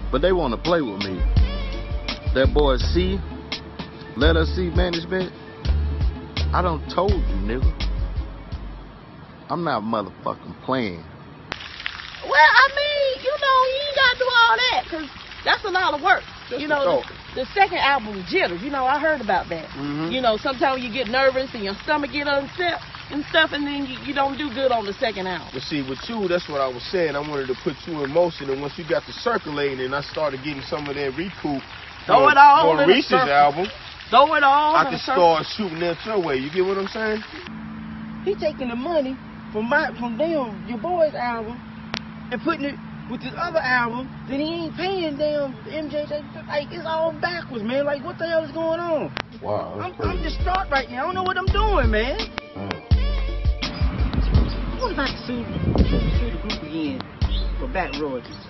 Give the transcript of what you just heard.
but they want to play with me. That boy C, let us see management. I done told you, nigga. I'm not motherfucking playing. Well, I mean, you ain't got to do all that, because that's a lot of work. The second album, Jitters, I heard about that. Sometimes you get nervous and your stomach get upset and stuff, and then you don't do good on the second album. But see, with you, that's what I was saying. I wanted to put you in motion, and once you got to circulating, and I started getting some of that recoup on Reese's album, I could start shooting that your way. You get what I'm saying? He taking the money from your boy's album and putting it with this other album, then he ain't paying damn MJ. Like, it's all backwards, man. Like, what the hell is going on? Wow. I'm distraught right now. I don't know what I'm doing, man. What if I sue the group again for back royalties?